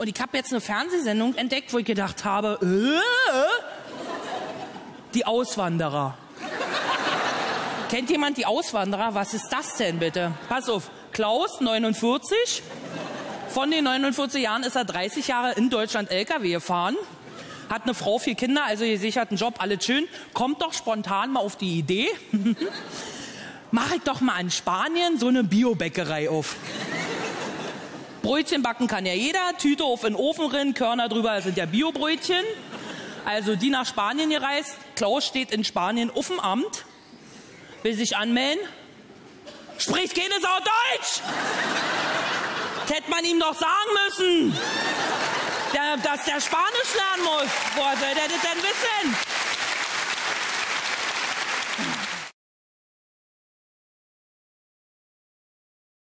Und ich habe jetzt eine Fernsehsendung entdeckt, wo ich gedacht habe, die Auswanderer. Kennt jemand die Auswanderer? Was ist das denn bitte? Pass auf, Klaus, 49. Von den 49 Jahren ist er 30 Jahre in Deutschland LKW gefahren. Hat eine Frau, 4 Kinder, also gesicherten Job, alles schön. Kommt doch spontan mal auf die Idee. Mach ich doch mal in Spanien so eine Biobäckerei auf. Brötchen backen kann ja jeder, Tüte auf in den Ofen rein, Körner drüber, das sind ja Biobrötchen. Also die nach Spanien gereist. Klaus steht in Spanien auf dem Amt. Will sich anmelden. Spricht keine Sau Deutsch! Das hätte man ihm doch sagen müssen, dass der Spanisch lernen muss. Woher soll der das denn wissen?